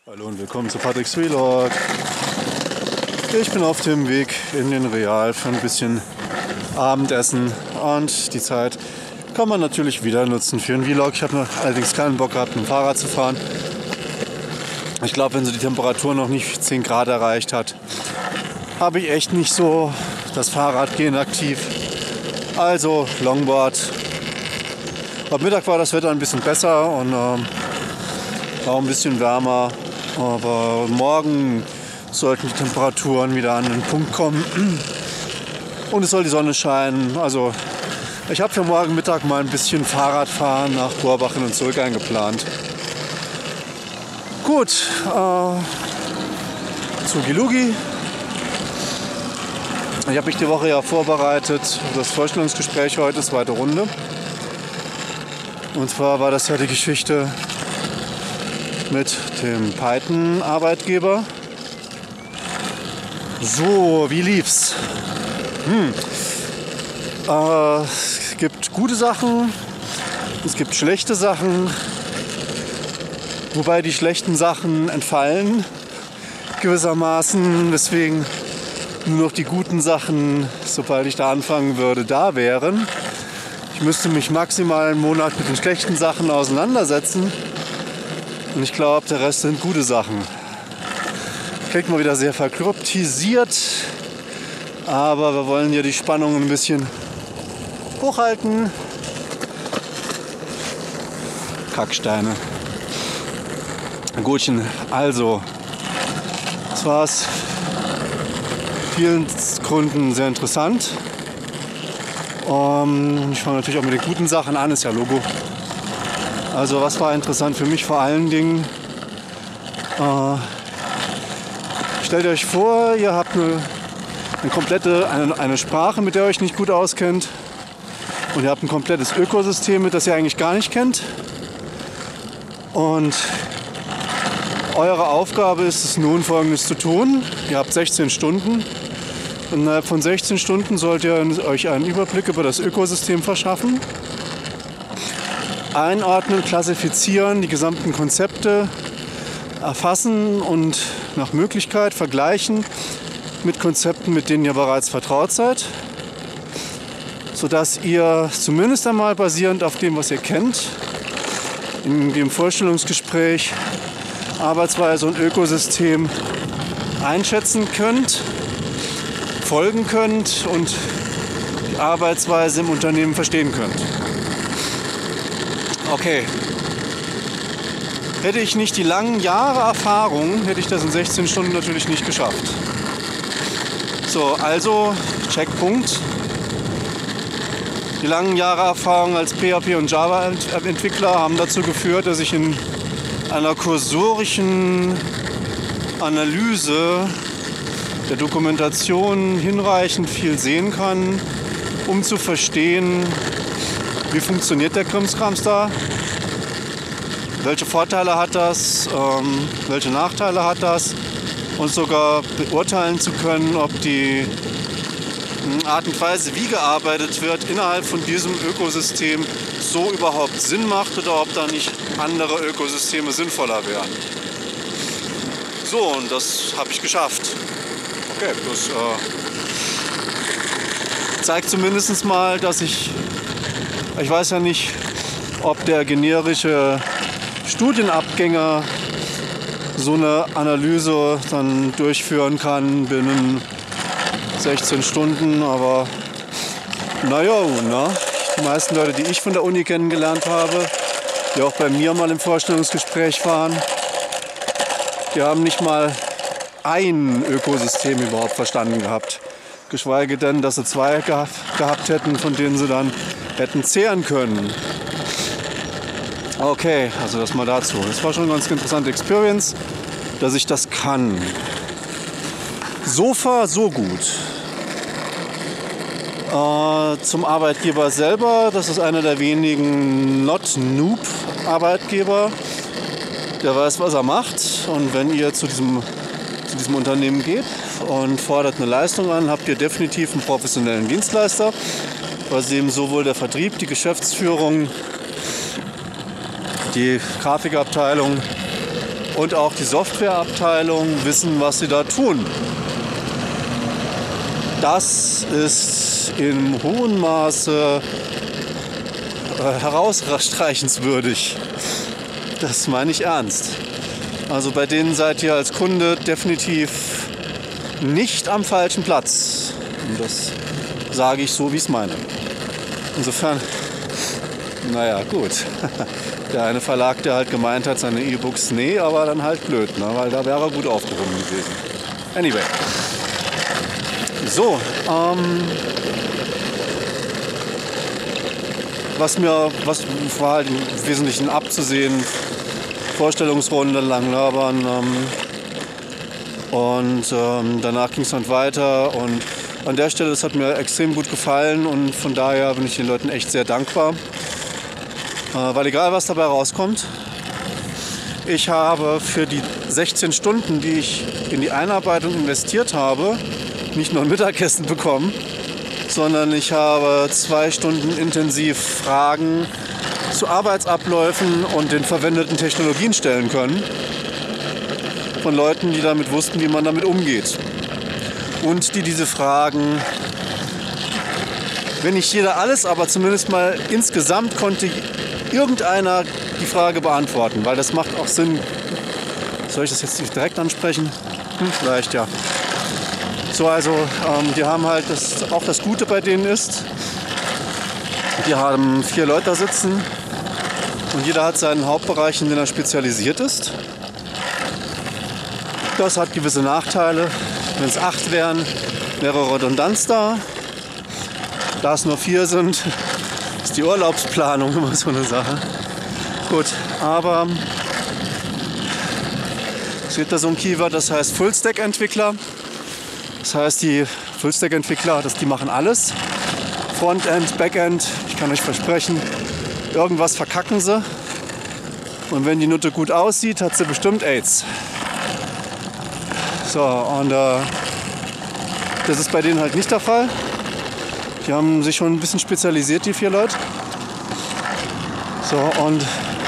Hallo und willkommen zu Patrick's Vlog. Ich bin auf dem Weg in den Real für ein bisschen Abendessen und die Zeit kann man natürlich wieder nutzen für einen Vlog. Ich habe allerdings keinen Bock gehabt, mit dem Fahrrad zu fahren. Ich glaube, wenn so die Temperatur noch nicht 10 Grad erreicht hat, habe ich echt nicht so das Fahrradgehen aktiv. Also Longboard. Ab Mittag war das Wetter ein bisschen besser und war ein bisschen wärmer. Aber morgen sollten die Temperaturen wieder an den Punkt kommen. Und es soll die Sonne scheinen. Also ich habe für morgen Mittag mal ein bisschen Fahrradfahren nach Gorbach hin und zurück eingeplant. Gut, zu Gilugi. Ich habe mich die Woche ja vorbereitet für das Vorstellungsgespräch heute, zweite Runde. Und zwar war das ja die Geschichte mit dem Python-Arbeitgeber. So, wie lief's? Es gibt gute Sachen, es gibt schlechte Sachen, wobei die schlechten Sachen entfallen gewissermaßen, weswegen nur noch die guten Sachen, sobald ich da anfangen würde, da wären. Ich müsste mich maximal einen Monat mit den schlechten Sachen auseinandersetzen und ich glaube, der Rest sind gute Sachen. Klingt mal wieder sehr verkryptisiert, aber wir wollen ja die Spannung ein bisschen hochhalten. Kacksteine. Gutchen, also, das war's. Vielen Gründen sehr interessant. Ich fange natürlich auch mit den guten Sachen an, ist ja Logo. Also was war interessant für mich vor allen Dingen? Stellt euch vor, ihr habt eine Sprache, mit der ihr euch nicht gut auskennt. Und ihr habt ein komplettes Ökosystem, mit das ihr eigentlich gar nicht kennt. Und eure Aufgabe ist es nun, Folgendes zu tun. Ihr habt 16 Stunden. Und innerhalb von 16 Stunden sollt ihr euch einen Überblick über das Ökosystem verschaffen. Einordnen, klassifizieren, die gesamten Konzepte erfassen und nach Möglichkeit vergleichen mit Konzepten, mit denen ihr bereits vertraut seid. Sodass ihr zumindest einmal basierend auf dem, was ihr kennt, in dem Vorstellungsgespräch Arbeitsweise und Ökosystem einschätzen könnt, folgen könnt und die Arbeitsweise im Unternehmen verstehen könnt. Okay. Hätte ich nicht die langen Jahre Erfahrung, hätte ich das in 16 Stunden natürlich nicht geschafft. So, also Checkpunkt. Die langen Jahre Erfahrung als PHP und Java-Entwickler haben dazu geführt, dass ich in einer kursorischen Analyse der Dokumentation hinreichend viel sehen kann, um zu verstehen, wie funktioniert der Krimskrams da, welche Vorteile hat das, welche Nachteile hat das und sogar beurteilen zu können, ob die Art und Weise, wie gearbeitet wird, innerhalb von diesem Ökosystem so überhaupt Sinn macht oder ob da nicht andere Ökosysteme sinnvoller wären. So, und das habe ich geschafft. Okay, das zeigt zumindest mal, dass ich weiß ja nicht, ob der generische Studienabgänger so eine Analyse dann durchführen kann binnen 16 Stunden, aber naja, ne? Die meisten Leute, die ich von der Uni kennengelernt habe, die auch bei mir mal im Vorstellungsgespräch waren, die haben nicht mal ein Ökosystem überhaupt verstanden gehabt. Geschweige denn, dass sie zwei gehabt hätten, von denen sie dann hätten zehren können. Okay, also das mal dazu. Das war schon eine ganz interessante Experience, dass ich das kann. So far, so gut. Zum Arbeitgeber selber, das ist einer der wenigen Not-Noob-Arbeitgeber, der weiß, was er macht. Und wenn ihr zu diesem Unternehmen geht und fordert eine Leistung an, habt ihr definitiv einen professionellen Dienstleister, bei dem sowohl der Vertrieb, die Geschäftsführung, die Grafikabteilung und auch die Softwareabteilung wissen, was sie da tun. Das ist in hohem Maße herausstreichenswürdig. Das meine ich ernst. Also bei denen seid ihr als Kunde definitiv nicht am falschen Platz. Und das sage ich so, wie ich es meine. Insofern, naja, gut. Der eine Verlag, der halt gemeint hat, seine E-Books, nee, aber dann halt blöd, ne? Weil da wäre er gut aufgehoben gewesen. Anyway. So, was war halt im Wesentlichen abzusehen, Vorstellungsrunde lang labern und danach ging es dann weiter und an der Stelle, das hat mir extrem gut gefallen und von daher bin ich den Leuten echt sehr dankbar, weil egal was dabei rauskommt, ich habe für die 16 Stunden, die ich in die Einarbeitung investiert habe, nicht nur ein Mittagessen bekommen, sondern ich habe 2 Stunden intensiv Fragen zu Arbeitsabläufen und den verwendeten Technologien stellen können. Von Leuten, die damit wussten, wie man damit umgeht. Und die diese Fragen, wenn nicht jeder alles, aber zumindest mal insgesamt konnte irgendeiner die Frage beantworten, weil das macht auch Sinn. Soll ich das jetzt nicht direkt ansprechen? Vielleicht ja. So, also die haben halt, auch das Gute bei denen ist, die haben 4 Leute da sitzen und jeder hat seinen Hauptbereich, in den er spezialisiert ist. Das hat gewisse Nachteile. Wenn es 8 wären, wäre Redundanz da. Da es nur 4 sind, ist die Urlaubsplanung immer so eine Sache. Gut, aber es gibt da so ein Keyword, das heißt Full-Stack-Entwickler. Das heißt, die Full-Stack-Entwickler, die machen alles. Frontend, Backend, ich kann euch versprechen, irgendwas verkacken sie. Und wenn die Nutte gut aussieht, hat sie bestimmt AIDS. So, und das ist bei denen halt nicht der Fall. Die haben sich schon ein bisschen spezialisiert, die 4 Leute. So, und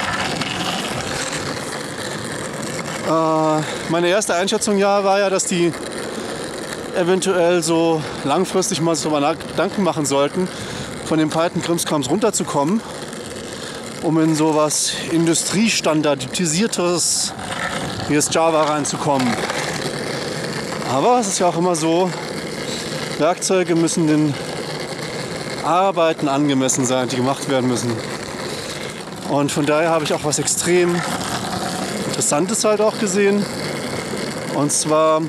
meine erste Einschätzung war ja, dass die eventuell so langfristig mal so Gedanken machen sollten, von dem Python-Krimskrams runterzukommen, um in sowas Industriestandardisierteres wie das Java reinzukommen. Aber es ist ja auch immer so, Werkzeuge müssen den Arbeiten angemessen sein, die gemacht werden müssen. Und von daher habe ich auch was extrem Interessantes halt auch gesehen. Und zwar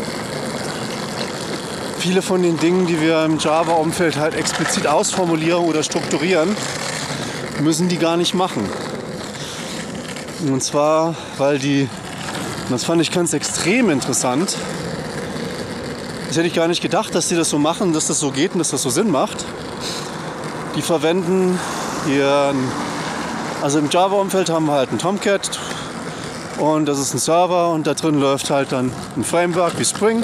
viele von den Dingen, die wir im Java-Umfeld halt explizit ausformulieren oder strukturieren, müssen die gar nicht machen. Und zwar, weil das fand ich ganz extrem interessant, das hätte ich gar nicht gedacht, dass die das so machen, dass das so geht und dass das so Sinn macht. Die verwenden also im Java-Umfeld haben wir halt einen Tomcat und das ist ein Server und da drin läuft halt dann ein Framework wie Spring.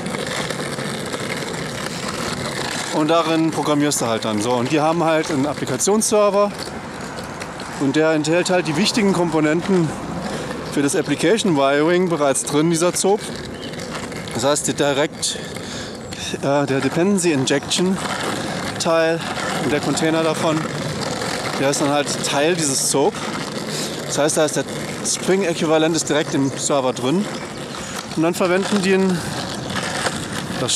Und darin programmierst du halt dann so. Und die haben halt einen Applikationsserver und der enthält halt die wichtigen Komponenten für das Application Wiring bereits drin, dieser ZOP. Das heißt, der Dependency Injection Teil und der Container davon, der ist dann halt Teil dieses ZOP. Das heißt, da ist der Spring-Äquivalent ist direkt im Server drin. Und dann verwenden die das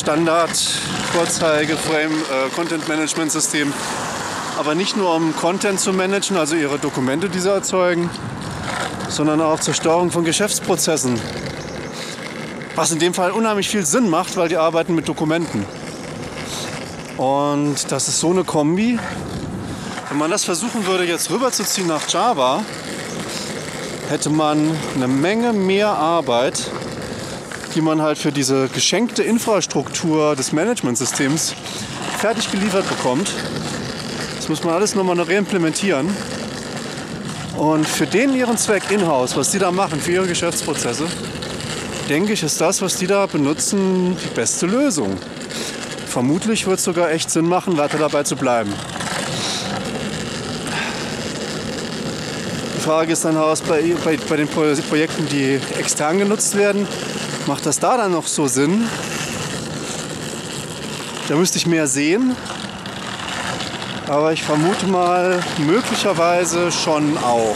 Standard-Vorzeige-Frame-Content-Management-System, aber nicht nur um Content zu managen, also ihre Dokumente, die sie erzeugen, sondern auch zur Steuerung von Geschäftsprozessen. Was in dem Fall unheimlich viel Sinn macht, weil die arbeiten mit Dokumenten. Und das ist so eine Kombi. Wenn man das versuchen würde, jetzt rüberzuziehen nach Java, hätte man eine Menge mehr Arbeit, die man halt für diese geschenkte Infrastruktur des Managementsystems fertig geliefert bekommt. Das muss man alles nochmal reimplementieren. Und für ihren Zweck in-house, was die da machen, für ihre Geschäftsprozesse, denke ich, ist das, was die da benutzen, die beste Lösung. Vermutlich wird es sogar echt Sinn machen, weiter dabei zu bleiben. Die Frage ist dann aus bei den Projekten, die extern genutzt werden, macht das da dann noch so Sinn? Da müsste ich mehr sehen. Aber ich vermute mal, möglicherweise schon auch.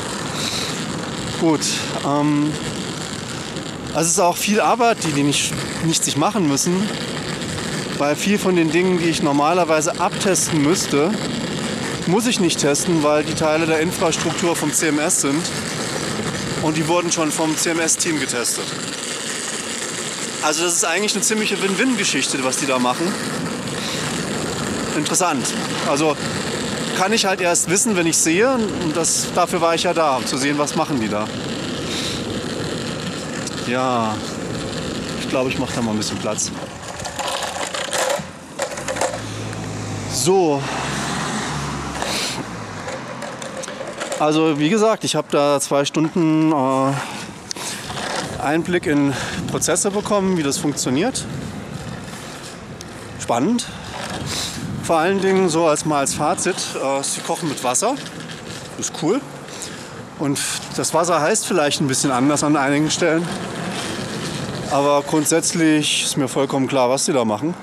Gut. Also es ist auch viel Arbeit, die nicht sich machen müssen. Weil viel von den Dingen, die ich normalerweise abtesten müsste, muss ich nicht testen, weil die Teile der Infrastruktur vom CMS sind. Und die wurden schon vom CMS-Team getestet. Also das ist eigentlich eine ziemliche Win-Win-Geschichte, was die da machen. Interessant. Also kann ich halt erst wissen, wenn ich sehe. Und dafür war ich ja da, um zu sehen, was machen die da. Ja, ich glaube, ich mache da mal ein bisschen Platz. So. Also wie gesagt, ich habe da 2 Stunden Einblick in Prozesse bekommen, wie das funktioniert. Spannend. Vor allen Dingen so als Fazit, sie kochen mit Wasser. Ist cool. Und das Wasser heißt vielleicht ein bisschen anders an einigen Stellen. Aber grundsätzlich ist mir vollkommen klar, was sie da machen.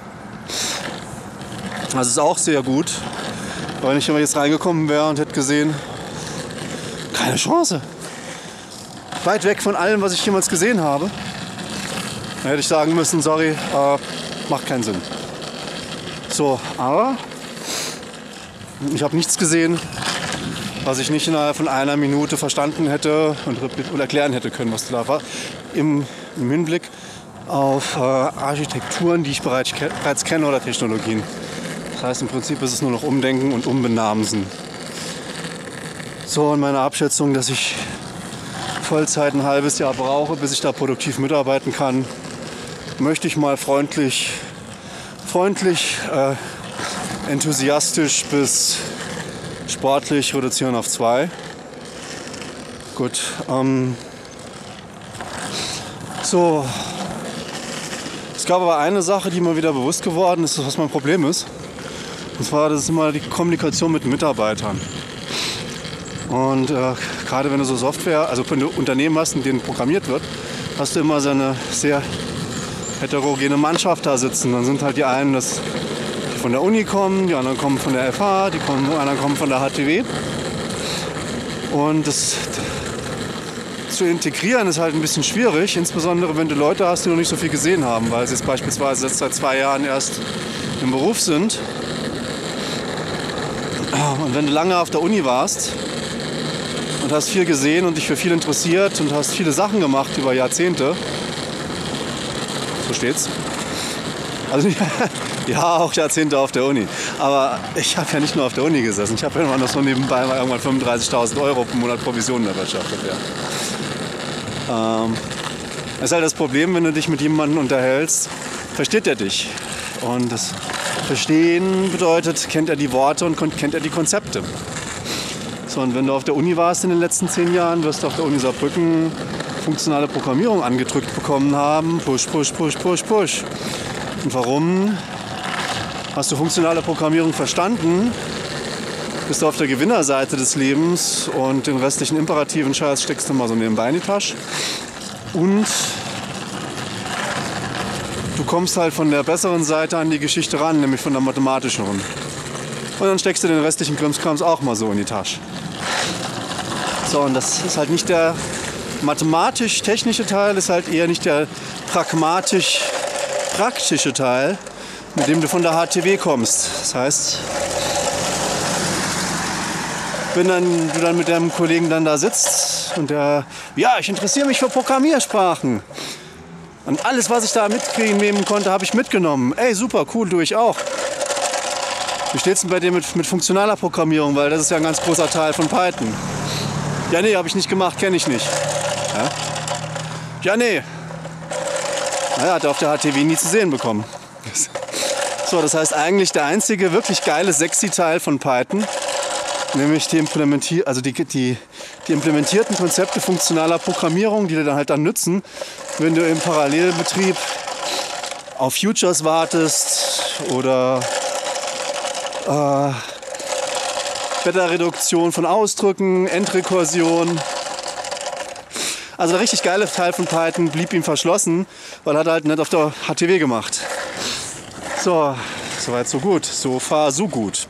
Das ist auch sehr gut. Weil wenn ich jetzt reingekommen wäre und hätte gesehen, keine Chance. Weit weg von allem, was ich jemals gesehen habe. Dann hätte ich sagen müssen, sorry, macht keinen Sinn. So, aber ich habe nichts gesehen, was ich nicht innerhalb von einer Minute verstanden hätte und erklären hätte können, was da war. Im Hinblick auf Architekturen, die ich bereits kenne oder Technologien. Das heißt, im Prinzip ist es nur noch Umdenken und Umbenamsen. So, in meiner Abschätzung, dass ich Vollzeit ein halbes Jahr brauche, bis ich da produktiv mitarbeiten kann, möchte ich mal freundlich, enthusiastisch bis sportlich reduzieren auf 2. Gut. So. Es gab aber eine Sache, die mir wieder bewusst geworden ist, was mein Problem ist. Und zwar, das ist immer die Kommunikation mit Mitarbeitern. Und gerade wenn du so Software, also wenn du Unternehmen hast, in denen programmiert wird, hast du immer so eine sehr heterogene Mannschaft da sitzen. Dann sind halt die einen, die von der Uni kommen, die anderen kommen von der FH, die anderen kommen von der HTW. Und das zu integrieren ist halt ein bisschen schwierig, insbesondere wenn du Leute hast, die noch nicht so viel gesehen haben, weil sie jetzt beispielsweise seit 2 Jahren erst im Beruf sind. Und wenn du lange auf der Uni warst und hast viel gesehen und dich für viel interessiert und hast viele Sachen gemacht über Jahrzehnte, so steht's. Also ja, auch Jahrzehnte auf der Uni. Aber ich habe ja nicht nur auf der Uni gesessen. Ich habe irgendwann noch so nebenbei mal irgendwann 35.000 Euro pro Monat Provisionen erwirtschaftet. Ja. Das ist halt das Problem, wenn du dich mit jemandem unterhältst, versteht er dich. Und das Verstehen bedeutet, kennt er die Worte und kennt er die Konzepte. So, und wenn du auf der Uni warst in den letzten 10 Jahren, wirst du auf der Uni Saarbrücken funktionale Programmierung angedrückt bekommen haben. Push, push, push, push, push. Und warum? Hast du funktionale Programmierung verstanden, bist du auf der Gewinnerseite des Lebens und den restlichen imperativen Scheiß steckst du mal so nebenbei in die Tasche. Und du kommst halt von der besseren Seite an die Geschichte ran, nämlich von der mathematischen. Und dann steckst du den restlichen Krimskrams auch mal so in die Tasche. So, und das ist halt nicht der mathematisch-technische Teil, ist halt eher nicht der pragmatisch-praktische Teil, mit dem du von der HTW kommst. Das heißt, wenn du dann mit deinem Kollegen dann da sitzt und der, ja, ich interessiere mich für Programmiersprachen. Und alles, was ich da mitnehmen konnte, habe ich mitgenommen. Ey, super, cool, du ich auch. Wie steht's denn bei dir mit funktionaler Programmierung? Weil das ist ja ein ganz großer Teil von Python. Ja, nee, habe ich nicht gemacht, kenne ich nicht. Ja, nee. Naja, hat er auf der HTW nie zu sehen bekommen. So, das heißt eigentlich der einzige wirklich geile, sexy Teil von Python, nämlich die implementierten Konzepte funktionaler Programmierung, die dir dann halt nützen, wenn du im Parallelbetrieb auf Futures wartest oder Beta-Reduktion von Ausdrücken, Endrekursion. Also der richtig geile Teil von Python blieb ihm verschlossen, weil er halt nicht auf der HTW gemacht. So, soweit so gut. So far, so gut.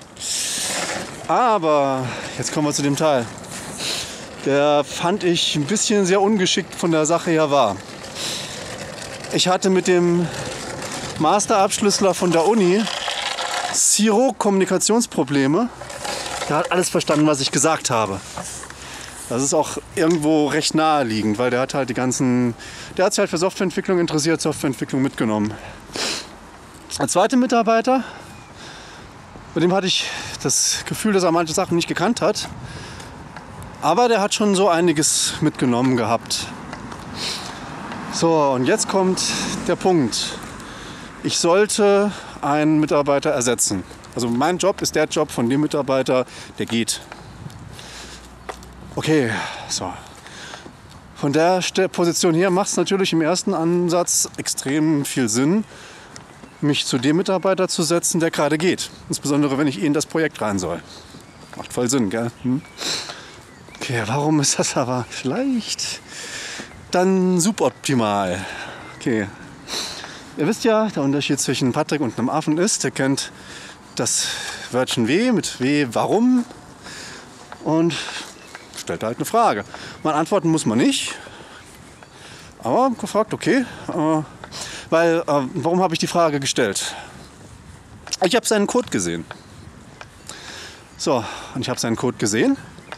Aber jetzt kommen wir zu dem Teil. Der fand ich ein bisschen sehr ungeschickt von der Sache her war. Ich hatte mit dem Masterabschlüssler von der Uni zero Kommunikationsprobleme. Der hat alles verstanden, was ich gesagt habe. Das ist auch irgendwo recht naheliegend, weil der hat halt der hat sich halt für Softwareentwicklung interessiert, Softwareentwicklung mitgenommen. Der zweite Mitarbeiter, bei dem hatte ich das Gefühl, dass er manche Sachen nicht gekannt hat. Aber der hat schon so einiges mitgenommen gehabt. So, und jetzt kommt der Punkt. Ich sollte einen Mitarbeiter ersetzen. Also mein Job ist der Job von dem Mitarbeiter, der geht. Okay, so. Von der Position her macht es natürlich im ersten Ansatz extrem viel Sinn, mich zu dem Mitarbeiter zu setzen, der gerade geht. Insbesondere, wenn ich in das Projekt rein soll. Macht voll Sinn, gell? Okay, warum ist das aber vielleicht dann suboptimal? Okay. Ihr wisst ja, der Unterschied zwischen Patrick und einem Affen ist, ihr kennt das Wörtchen W mit W, warum? Und stellt halt eine Frage. Man antworten muss man nicht, aber gefragt, okay, warum habe ich die Frage gestellt? Ich habe seinen Code gesehen. So, und ich habe seinen Code gesehen.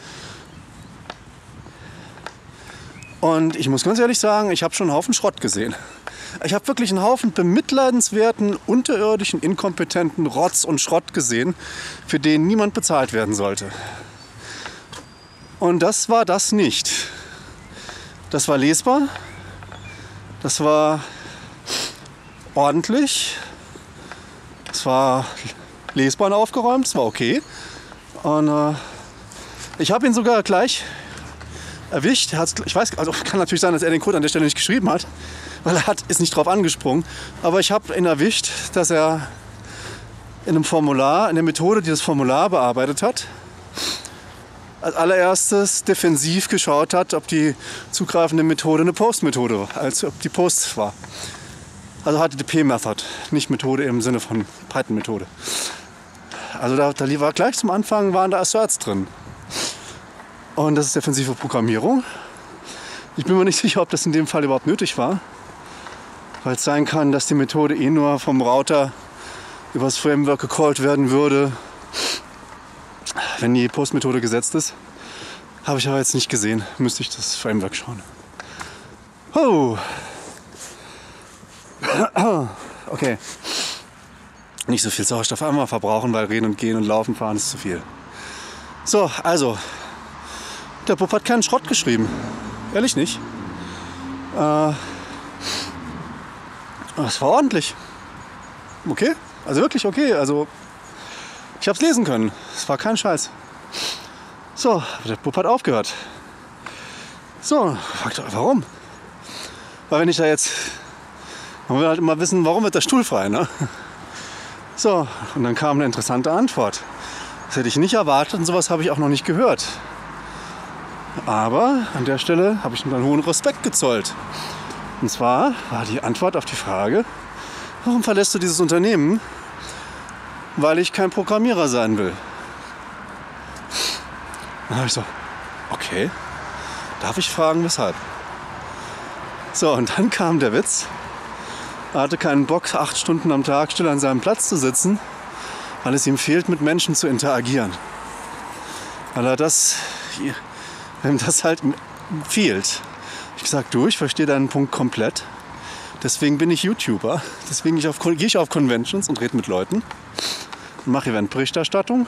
Und ich muss ganz ehrlich sagen, ich habe schon einen Haufen Schrott gesehen. Ich habe wirklich einen Haufen bemitleidenswerten, unterirdischen, inkompetenten Rotz und Schrott gesehen, für den niemand bezahlt werden sollte. Und das war das nicht. Das war lesbar, das war ordentlich, es war lesbar und aufgeräumt, es war okay. Und ich habe ihn sogar gleich erwischt. Ich weiß, also kann natürlich sein, dass er den Code an der Stelle nicht geschrieben hat, weil ist nicht drauf angesprungen. Aber ich habe ihn erwischt, dass er in einem Formular, in der Methode, die das Formular bearbeitet hat, als allererstes defensiv geschaut hat, ob die zugreifende Methode eine Post-Methode war, also ob die Post war. Also HTTP-Method, nicht Methode im Sinne von Python-Methode. Also da war gleich zum Anfang waren da Asserts drin. Und das ist defensive Programmierung. Ich bin mir nicht sicher, ob das in dem Fall überhaupt nötig war, weil es sein kann, dass die Methode nur vom Router über das Framework gecallt werden würde, wenn die Post-Methode gesetzt ist. Habe ich aber jetzt nicht gesehen. Müsste ich das Framework schauen. Oh. Okay. Nicht so viel Sauerstoff einmal verbrauchen, weil reden und gehen und laufen fahren ist zu viel. So, also. Der Bub hat keinen Schrott geschrieben. Ehrlich nicht. Es war ordentlich. Okay. Also wirklich okay. Also ich habe es lesen können. Es war kein Scheiß. So, der Bub hat aufgehört. So, fragt warum? Weil wenn ich da jetzt... Man will halt immer wissen, warum wird der Stuhl frei, ne? So, und dann kam eine interessante Antwort. Das hätte ich nicht erwartet und sowas habe ich auch noch nicht gehört. Aber an der Stelle habe ich ihm dann hohen Respekt gezollt. Und zwar war die Antwort auf die Frage, warum verlässt du dieses Unternehmen? Weil ich kein Programmierer sein will. Dann habe ich so, okay, darf ich fragen, weshalb? So, und dann kam der Witz. Er hatte keinen Bock, 8 Stunden am Tag still an seinem Platz zu sitzen, weil es ihm fehlt, mit Menschen zu interagieren. Weil ihm das halt fehlt. Ich gesagt, ich verstehe deinen Punkt komplett. Deswegen bin ich YouTuber. Deswegen gehe ich auf Conventions und rede mit Leuten. Und mache Eventberichterstattung.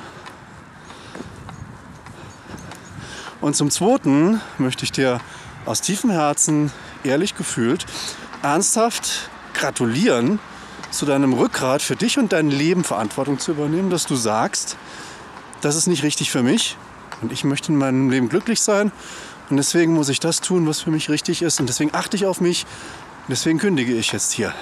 Und zum Zweiten möchte ich dir aus tiefem Herzen, ehrlich gefühlt, ernsthaft gratulieren zu deinem Rückgrat, für dich und dein Leben Verantwortung zu übernehmen, dass du sagst, das ist nicht richtig für mich und ich möchte in meinem Leben glücklich sein und deswegen muss ich das tun, was für mich richtig ist und deswegen achte ich auf mich und deswegen kündige ich jetzt hier.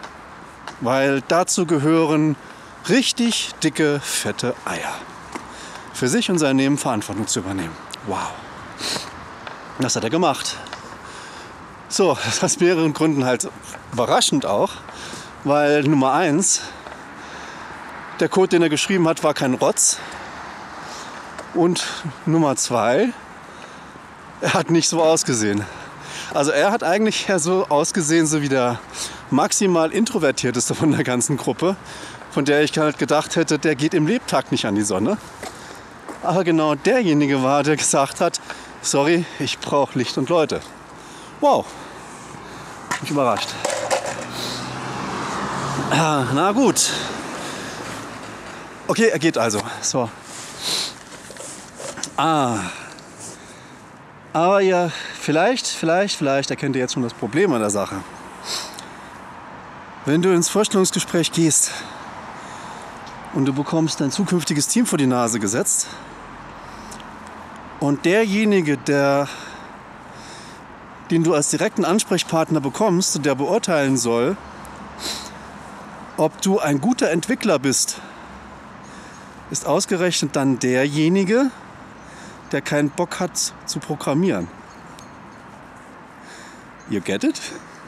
Weil dazu gehören richtig dicke, fette Eier. für sich und sein Leben Verantwortung zu übernehmen. Wow. Das hat er gemacht. So, das ist aus mehreren Gründen halt überraschend auch, weil Nummer 1, der Code, den er geschrieben hat, war kein Rotz. Und Nummer 2, er hat nicht so ausgesehen. Also er hat eigentlich ja so ausgesehen, so wie der maximal introvertierteste von der ganzen Gruppe, von der ich halt gedacht hätte, der geht im Lebtag nicht an die Sonne. Aber genau derjenige war, der gesagt hat, sorry, ich brauche Licht und Leute. Wow, mich überrascht. Ja, na gut. Okay, er geht also. So. Aber ja, vielleicht erkennt ihr jetzt schon das Problem an der Sache. Wenn du ins Vorstellungsgespräch gehst und du bekommst dein zukünftiges Team vor die Nase gesetzt und derjenige, den du als direkten Ansprechpartner bekommst und der beurteilen soll, ob du ein guter Entwickler bist, ist ausgerechnet dann derjenige, der keinen Bock hat zu programmieren. You get it?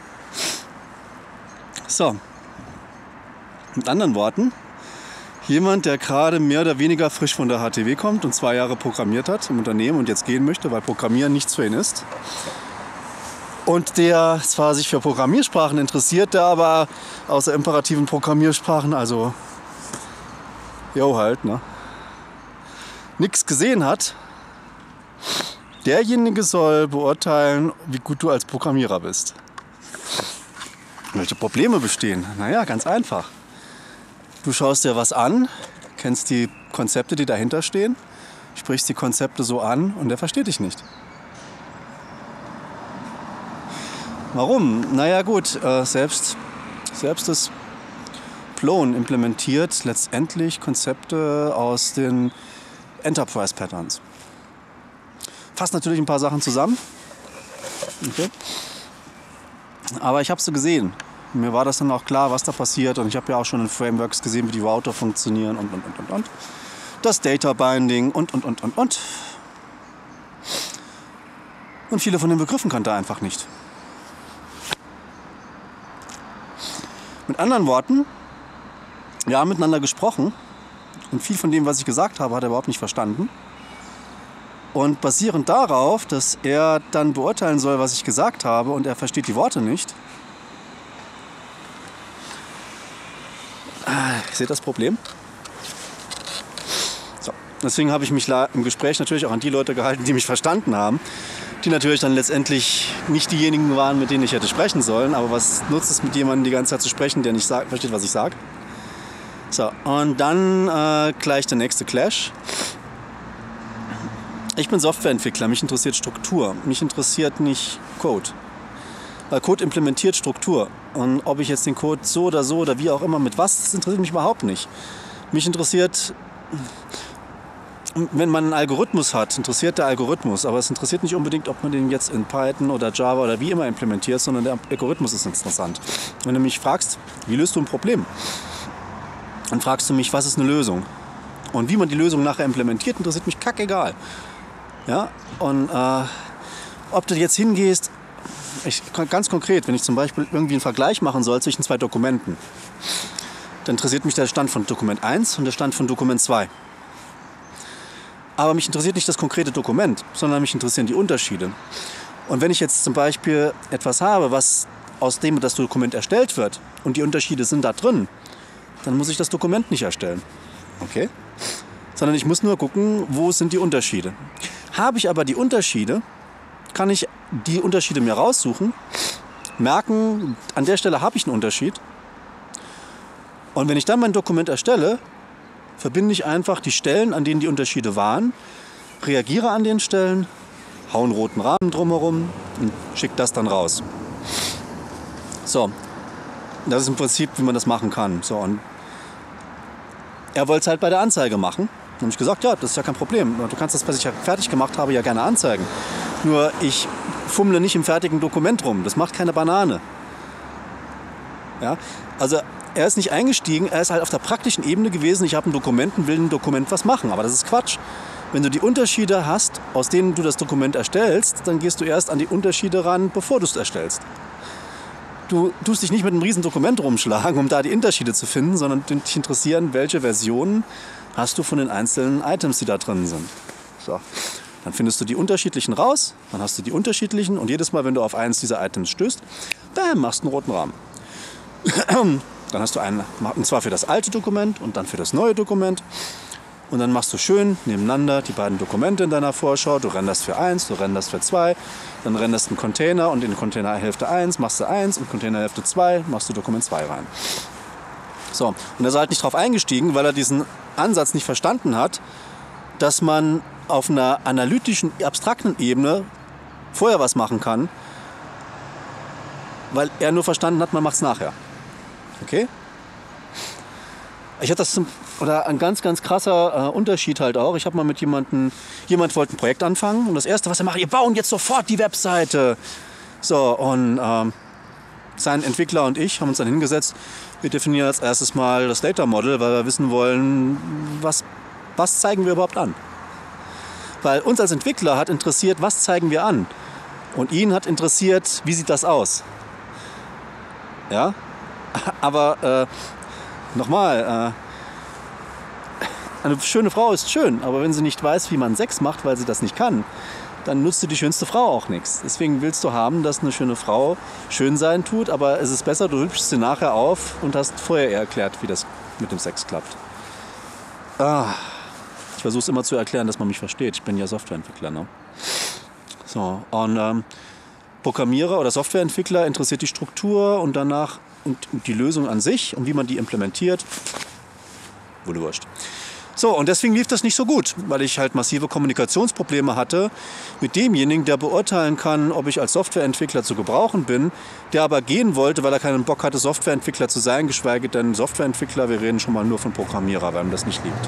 So. Mit anderen Worten, jemand, der gerade mehr oder weniger frisch von der HTW kommt und 2 Jahre programmiert hat im Unternehmen und jetzt gehen möchte, weil Programmieren nichts für ihn ist. Und der zwar sich für Programmiersprachen interessiert, der aber außer imperativen Programmiersprachen, also halt, ne, nichts gesehen hat, derjenige soll beurteilen, wie gut du als Programmierer bist. Welche Probleme bestehen? Naja, ganz einfach. Du schaust dir was an, kennst die Konzepte, die dahinter stehen, sprichst die Konzepte so an und der versteht dich nicht. Warum? Naja gut, selbst das Plone implementiert letztendlich Konzepte aus den Enterprise Patterns. Fasst natürlich ein paar Sachen zusammen. Okay. Aber ich habe es so gesehen. Mir war das dann auch klar, was da passiert. Und ich habe ja auch schon in Frameworks gesehen, wie die Router funktionieren und. Das Data Binding und. Und viele von den Begriffen kannte er einfach nicht. Mit anderen Worten, wir haben miteinander gesprochen. Und viel von dem, was ich gesagt habe, hat er überhaupt nicht verstanden. Und basierend darauf, dass er dann beurteilen soll, was ich gesagt habe, und er versteht die Worte nicht. Seht das Problem? So. Deswegen habe ich mich im Gespräch natürlich auch an die Leute gehalten, die mich verstanden haben. Die natürlich dann letztendlich nicht diejenigen waren, mit denen ich hätte sprechen sollen. Aber was nutzt es, mit jemandem die ganze Zeit zu sprechen, der nicht versteht, was ich sage? So, und dann gleich der nächste Clash. Ich bin Softwareentwickler, mich interessiert Struktur, mich interessiert nicht Code. Weil Code implementiert Struktur. Und ob ich jetzt den Code so oder wie auch immer mit was, das interessiert mich überhaupt nicht. Mich interessiert, wenn man einen Algorithmus hat, interessiert der Algorithmus. Aber es interessiert nicht unbedingt, ob man den jetzt in Python oder Java oder wie immer implementiert, sondern der Algorithmus ist interessant. Wenn du mich fragst, wie löst du ein Problem? Dann fragst du mich, was ist eine Lösung? Und wie man die Lösung nachher implementiert, interessiert mich kackegal. Ja? Und ob du jetzt hingehst, ganz konkret, wenn ich zum Beispiel irgendwie einen Vergleich machen soll zwischen 2 Dokumenten, dann interessiert mich der Stand von Dokument 1 und der Stand von Dokument 2. Aber mich interessiert nicht das konkrete Dokument, sondern mich interessieren die Unterschiede. Und wenn ich jetzt zum Beispiel etwas habe, was aus dem das Dokument erstellt wird und die Unterschiede sind da drin, dann muss ich das Dokument nicht erstellen. Okay? Sondern ich muss nur gucken, wo sind die Unterschiede. Habe ich aber die Unterschiede, kann ich die Unterschiede mir raussuchen, merken, an der Stelle habe ich einen Unterschied. Und wenn ich dann mein Dokument erstelle, verbinde ich einfach die Stellen, an denen die Unterschiede waren, reagiere an den Stellen, haue einen roten Rahmen drumherum und schicke das dann raus. So, das ist im Prinzip, wie man das machen kann. So, und er wollte es halt bei der Anzeige machen. Dann habe ich gesagt, ja, das ist ja kein Problem. Du kannst das, was ich fertig gemacht habe, ja gerne anzeigen. Nur ich fummle nicht im fertigen Dokument rum. Das macht keine Banane. Ja? Also er ist nicht eingestiegen, er ist halt auf der praktischen Ebene gewesen. Ich habe ein Dokument und will ein Dokument was machen, aber das ist Quatsch. Wenn du die Unterschiede hast, aus denen du das Dokument erstellst, dann gehst du erst an die Unterschiede ran, bevor du es erstellst. Du tust dich nicht mit einem riesen Dokument rumschlagen, um da die Unterschiede zu finden, sondern dich interessieren, welche Versionen hast du von den einzelnen Items, die da drin sind. So. Dann findest du die unterschiedlichen raus, dann hast du die unterschiedlichen und jedes Mal, wenn du auf eins dieser Items stößt, bam, machst du einen roten Rahmen. Dann hast du einen, und zwar für das alte Dokument und dann für das neue Dokument. Und dann machst du schön nebeneinander die beiden Dokumente in deiner Vorschau. Du renderst für 1, du renderst für 2, dann renderst einen Container und in Containerhälfte 1 machst du 1 und Containerhälfte 2 machst du Dokument 2 rein. So, und er ist halt nicht drauf eingestiegen, weil er diesen Ansatz nicht verstanden hat, dass man auf einer analytischen, abstrakten Ebene vorher was machen kann, weil er nur verstanden hat, man macht es nachher. Okay? Ich hatte das oder ein ganz, ganz krasser Unterschied halt auch. Ich habe mal mit jemand wollte ein Projekt anfangen und das Erste, was er macht, wir bauen jetzt sofort die Webseite. So, und sein Entwickler und ich haben uns dann hingesetzt, wir definieren als erstes mal das Data Model, weil wir wissen wollen, was zeigen wir überhaupt an. Weil uns als Entwickler hat interessiert, was zeigen wir an. Und ihn hat interessiert, wie sieht das aus. Ja, aber nochmal, eine schöne Frau ist schön, aber wenn sie nicht weiß, wie man Sex macht, weil sie das nicht kann, dann nutzt dir die schönste Frau auch nichts. Deswegen willst du haben, dass eine schöne Frau schön sein tut, aber es ist besser, du hübschst sie nachher auf und hast vorher erklärt, wie das mit dem Sex klappt. Ich versuche es immer zu erklären, dass man mich versteht. Ich bin ja Softwareentwickler. Ne? So, und Programmierer oder Softwareentwickler interessiert die Struktur und danach und die Lösung an sich und wie man die implementiert. Wurde wurscht. So, und deswegen lief das nicht so gut, weil ich halt massive Kommunikationsprobleme hatte mit demjenigen, der beurteilen kann, ob ich als Softwareentwickler zu gebrauchen bin, der aber gehen wollte, weil er keinen Bock hatte, Softwareentwickler zu sein, geschweige denn Softwareentwickler, wir reden schon mal nur von Programmierer, weil man das nicht liebt.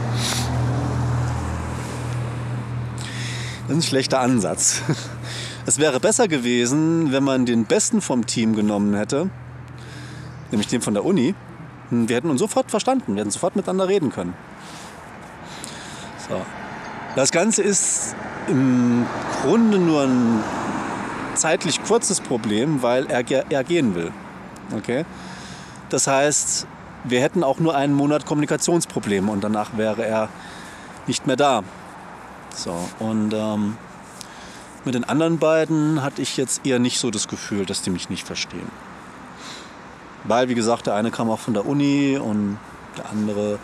Das ist ein schlechter Ansatz. Es wäre besser gewesen, wenn man den Besten vom Team genommen hätte, nämlich den von der Uni. Wir hätten uns sofort verstanden, wir hätten sofort miteinander reden können. So. Das Ganze ist im Grunde nur ein zeitlich kurzes Problem, weil er gehen will. Okay? Das heißt, wir hätten auch nur einen Monat Kommunikationsprobleme und danach wäre er nicht mehr da. So, und mit den anderen beiden hatte ich jetzt eher nicht so das Gefühl, dass die mich nicht verstehen. Weil, wie gesagt, der eine kam auch von der Uni und der andere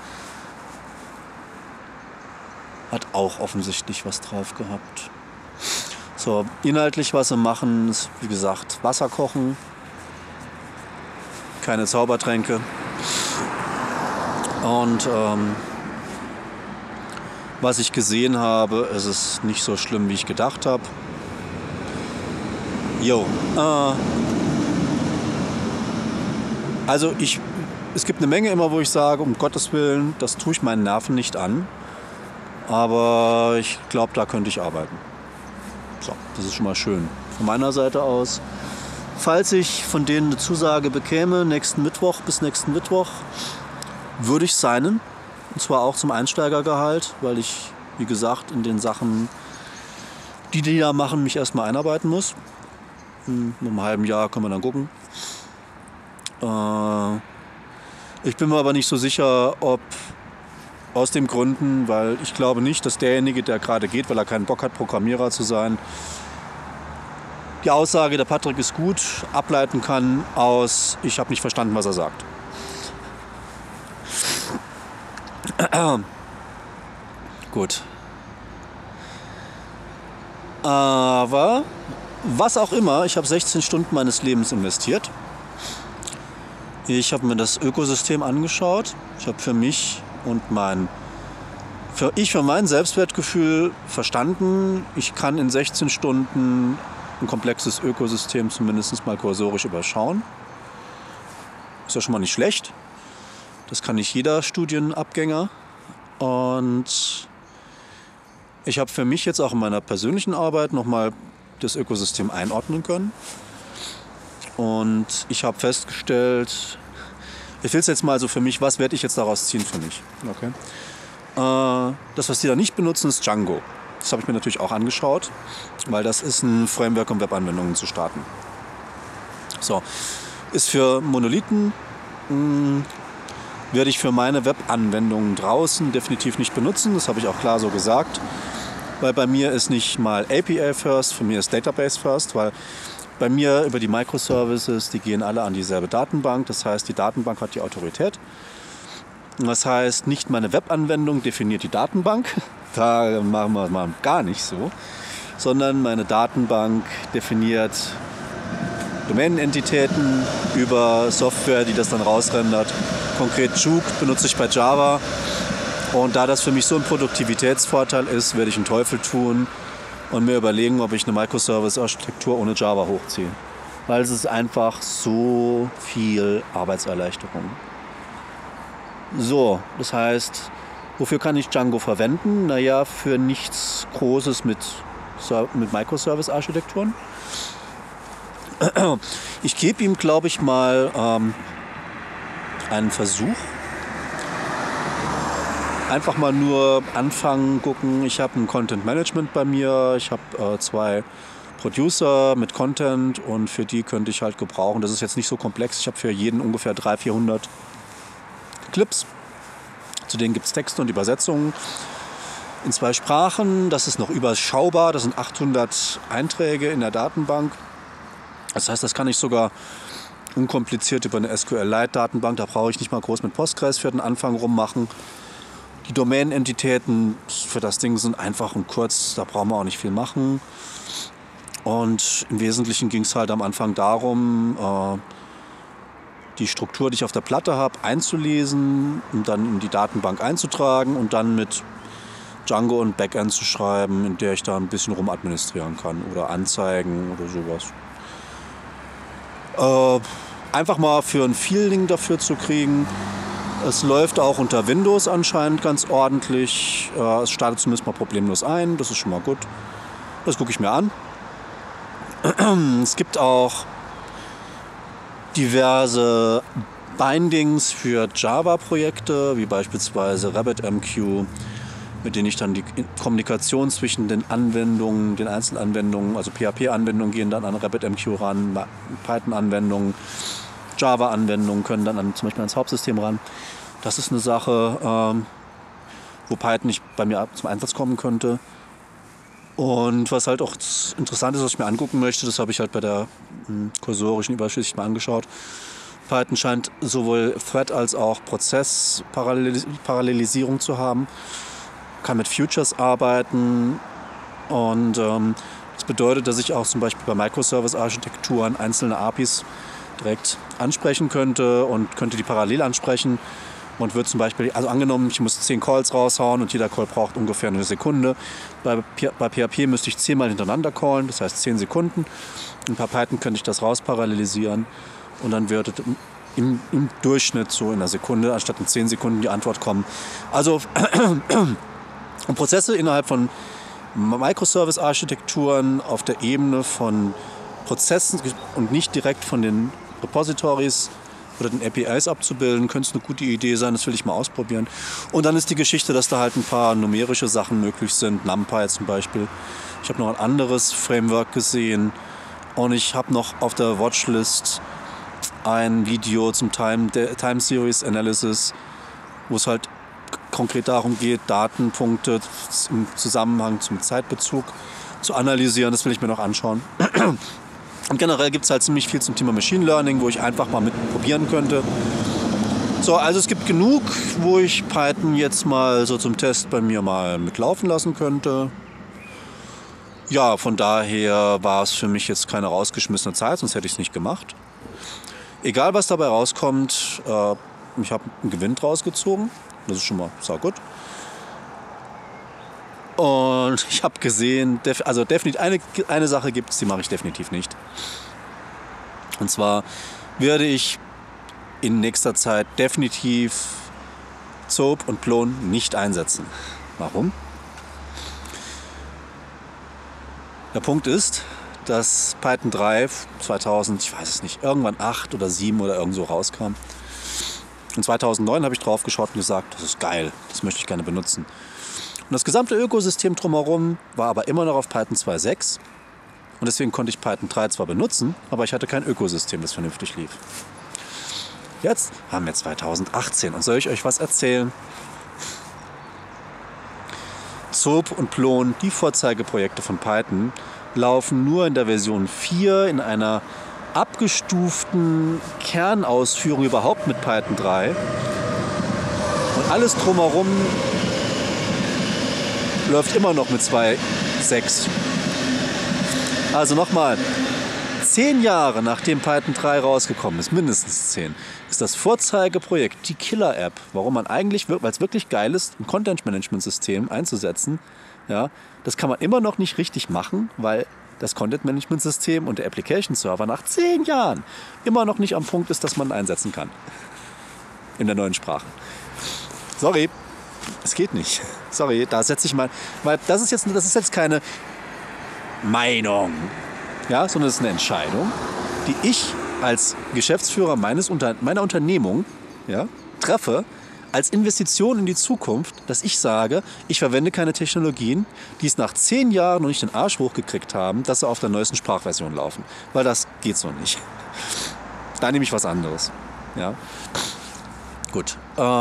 hat auch offensichtlich was drauf gehabt. So, inhaltlich, was sie machen, ist, wie gesagt, Wasser kochen, keine Zaubertränke. Und was ich gesehen habe, ist es nicht so schlimm, wie ich gedacht habe. Also es gibt eine Menge immer, wo ich sage, um Gottes Willen, das tue ich meinen Nerven nicht an. Aber ich glaube, da könnte ich arbeiten. So, das ist schon mal schön. Von meiner Seite aus, falls ich von denen eine Zusage bekäme, bis nächsten Mittwoch, würde ich signen. Und zwar auch zum Einsteigergehalt, weil ich, wie gesagt, in den Sachen, die da machen, mich erstmal einarbeiten muss. In einem halben Jahr können wir dann gucken. Ich bin mir aber nicht so sicher, ob aus den Gründen, weil ich glaube nicht, dass derjenige, der gerade geht, weil er keinen Bock hat, Programmierer zu sein, die Aussage, der Patrick ist gut, ableiten kann aus, ich habe nicht verstanden, was er sagt. Gut. Aber was auch immer, ich habe 16 Stunden meines Lebens investiert. Ich habe mir das Ökosystem angeschaut. Ich habe für mich und mein Selbstwertgefühl verstanden, ich kann in 16 Stunden ein komplexes Ökosystem zumindest mal kursorisch überschauen. Ist ja schon mal nicht schlecht. Das kann nicht jeder Studienabgänger. Und ich habe für mich jetzt auch in meiner persönlichen Arbeit nochmal das Ökosystem einordnen können. Und ich habe festgestellt, Ich will es jetzt mal so für mich, was werde ich jetzt daraus ziehen für mich? Okay. Das, was die da nicht benutzen, ist Django. Das habe ich mir natürlich auch angeschaut, weil das ist ein Framework, um Webanwendungen zu starten. So, ist für Monolithen, werde ich für meine Webanwendungen draußen definitiv nicht benutzen. Das habe ich auch klar so gesagt. Weil bei mir ist nicht mal API first, für mich ist Database first, weil bei mir über die Microservices, die gehen alle an dieselbe Datenbank. Das heißt, die Datenbank hat die Autorität. Das heißt, nicht meine Webanwendung definiert die Datenbank. Da machen wir mal gar nicht so. Sondern meine Datenbank definiert Domänenentitäten über Software, die das dann rausrendert. Konkret Juke benutze ich bei Java. Und da das für mich so ein Produktivitätsvorteil ist, werde ich einen Teufel tun und mir überlegen, ob ich eine Microservice-Architektur ohne Java hochziehe. Weil es ist einfach so viel Arbeitserleichterung. So, das heißt, wofür kann ich Django verwenden? Naja, für nichts Großes mit Microservice-Architekturen. Ich gebe ihm, glaube ich, mal einen Versuch. Einfach mal nur anfangen, gucken. Ich habe ein Content Management bei mir. Ich habe 2 Producer mit Content und für die könnte ich halt gebrauchen. Das ist jetzt nicht so komplex. Ich habe für jeden ungefähr 300-400 Clips. Zu denen gibt es Texte und Übersetzungen in 2 Sprachen. Das ist noch überschaubar. Das sind 800 Einträge in der Datenbank. Das heißt, das kann ich sogar unkompliziert über eine SQLite-Datenbank. Da brauche ich nicht mal groß mit Postgres für den Anfang rummachen. Die Domänenentitäten für das Ding sind einfach und kurz, da brauchen wir auch nicht viel machen. Und im Wesentlichen ging es halt am Anfang darum, die Struktur, die ich auf der Platte habe, einzulesen und dann in die Datenbank einzutragen und dann mit Django und Backend zu schreiben, in der ich da ein bisschen rumadministrieren kann oder anzeigen oder sowas. Einfach mal für ein Feeling dafür zu kriegen. Es läuft auch unter Windows anscheinend ganz ordentlich. Es startet zumindest mal problemlos ein. Das ist schon mal gut. Das gucke ich mir an. Es gibt auch diverse Bindings für Java-Projekte, wie beispielsweise RabbitMQ, mit denen ich dann die Kommunikation zwischen den Anwendungen, den Einzelanwendungen, also PHP-Anwendungen gehen dann an RabbitMQ ran, Python-Anwendungen, Java-Anwendungen können dann zum Beispiel ans Hauptsystem ran. Das ist eine Sache, wo Python nicht bei mir zum Einsatz kommen könnte. Und was halt auch interessant ist, was ich mir angucken möchte, das habe ich halt bei der kursorischen Übersicht mal angeschaut. Python scheint sowohl Thread als auch Prozessparallelisierung zu haben, kann mit Futures arbeiten und das bedeutet, dass ich auch zum Beispiel bei Microservice-Architekturen einzelne APIs direkt ansprechen könnte und könnte die parallel ansprechen und würde zum Beispiel, also angenommen, ich muss 10 Calls raushauen und jeder Call braucht ungefähr eine Sekunde. Bei PHP müsste ich 10 Mal hintereinander callen, das heißt 10 Sekunden. Und bei Python könnte ich das rausparallelisieren und dann würde im Durchschnitt so in einer Sekunde anstatt in 10 Sekunden die Antwort kommen. Also Prozesse innerhalb von Microservice-Architekturen auf der Ebene von Prozessen und nicht direkt von den Repositories oder den APIs abzubilden, könnte es eine gute Idee sein, das will ich mal ausprobieren. Und dann ist die Geschichte, dass da halt ein paar numerische Sachen möglich sind, NumPy zum Beispiel. Ich habe noch ein anderes Framework gesehen und ich habe noch auf der Watchlist ein Video zum Time Series Analysis, wo es halt konkret darum geht, Datenpunkte im Zusammenhang zum Zeitbezug zu analysieren. Das will ich mir noch anschauen. Und generell gibt es halt ziemlich viel zum Thema Machine Learning, wo ich einfach mal mit probieren könnte. So, also es gibt genug, wo ich Python jetzt mal so zum Test bei mir mal mitlaufen lassen könnte. Ja, von daher war es für mich jetzt keine rausgeschmissene Zeit, sonst hätte ich es nicht gemacht. Egal, was dabei rauskommt, ich habe einen Gewinn draus gezogen. Das ist schon mal saugut. Und ich habe gesehen, also definitiv eine Sache gibt es, die mache ich definitiv nicht. Und zwar werde ich in nächster Zeit definitiv Soap und Plone nicht einsetzen. Warum? Der Punkt ist, dass Python 3 2000, ich weiß es nicht, irgendwann 8 oder 7 oder irgend so rauskam. Und 2009 habe ich drauf geschaut und gesagt, das ist geil, das möchte ich gerne benutzen. Und das gesamte Ökosystem drumherum war aber immer noch auf Python 2.6. Und deswegen konnte ich Python 3 zwar benutzen, aber ich hatte kein Ökosystem, das vernünftig lief. Jetzt haben wir 2018 und soll ich euch was erzählen? Zope und Plon, die Vorzeigeprojekte von Python, laufen nur in der Version 4 in einer abgestuften Kernausführung überhaupt mit Python 3. Und alles drumherum läuft immer noch mit 2.6. Also nochmal, 10 Jahre nachdem Python 3 rausgekommen ist, mindestens 10, ist das Vorzeigeprojekt, die Killer-App, warum man eigentlich, weil es wirklich geil ist, ein Content-Management-System einzusetzen, ja, das kann man immer noch nicht richtig machen, weil das Content-Management-System und der Application-Server nach 10 Jahren immer noch nicht am Punkt ist, dass man einsetzen kann. In der neuen Sprache. Sorry, es geht nicht. Sorry, da setze ich mal, weil das ist jetzt keine Meinung, ja, sondern es ist eine Entscheidung, die ich als Geschäftsführer meiner Unternehmung, ja, treffe, als Investition in die Zukunft, dass ich sage, ich verwende keine Technologien, die es nach 10 Jahren noch nicht den Arsch hochgekriegt haben, dass sie auf der neuesten Sprachversion laufen. Weil das geht so nicht. Da nehme ich was anderes. Ja. Gut.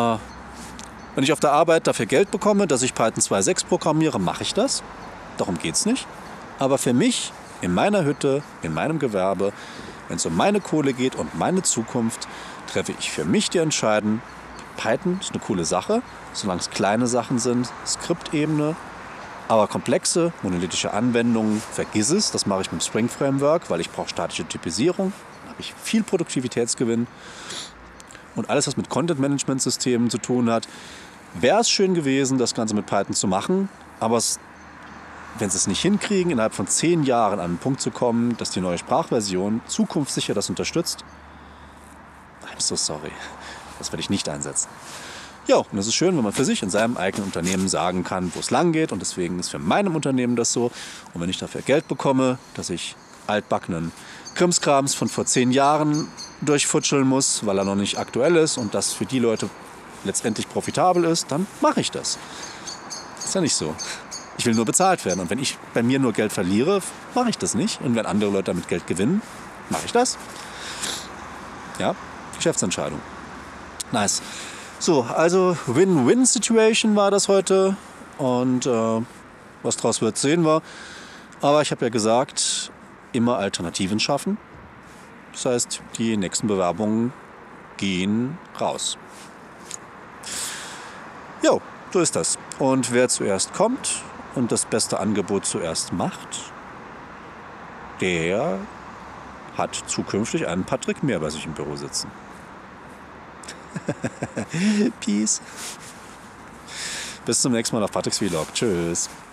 Wenn ich auf der Arbeit dafür Geld bekomme, dass ich Python 2.6 programmiere, mache ich das. Darum geht es nicht. Aber für mich, in meiner Hütte, in meinem Gewerbe, wenn es um meine Kohle geht und meine Zukunft, treffe ich für mich die Entscheidung, Python ist eine coole Sache, solange es kleine Sachen sind, Skriptebene, aber komplexe, monolithische Anwendungen, vergiss es. Das mache ich mit dem Spring Framework, weil ich brauche statische Typisierung, dann habe ich viel Produktivitätsgewinn. Und alles, was mit Content-Management-Systemen zu tun hat, wäre es schön gewesen, das Ganze mit Python zu machen, aber wenn sie es nicht hinkriegen, innerhalb von 10 Jahren an einen Punkt zu kommen, dass die neue Sprachversion zukunftssicher das unterstützt, I'm so sorry. Das werde ich nicht einsetzen. Ja, und es ist schön, wenn man für sich in seinem eigenen Unternehmen sagen kann, wo es lang geht. Und deswegen ist für meinem Unternehmen das so. Und wenn ich dafür Geld bekomme, dass ich altbackenen Krimskrams von vor 10 Jahren durchfutscheln muss, weil er noch nicht aktuell ist und das für die Leute letztendlich profitabel ist, dann mache ich das. Ist ja nicht so. Ich will nur bezahlt werden. Und wenn ich bei mir nur Geld verliere, mache ich das nicht. Und wenn andere Leute damit Geld gewinnen, mache ich das. Ja, Geschäftsentscheidung. Nice. So, also Win-Win-Situation war das heute. Und was draus wird, sehen wir. Aber ich habe ja gesagt, immer Alternativen schaffen. Das heißt, die nächsten Bewerbungen gehen raus. Jo, so ist das. Und wer zuerst kommt und das beste Angebot zuerst macht, der hat zukünftig einen Patrick mehr bei sich im Büro sitzen. Peace. Bis zum nächsten Mal auf Patricks Vlog. Tschüss.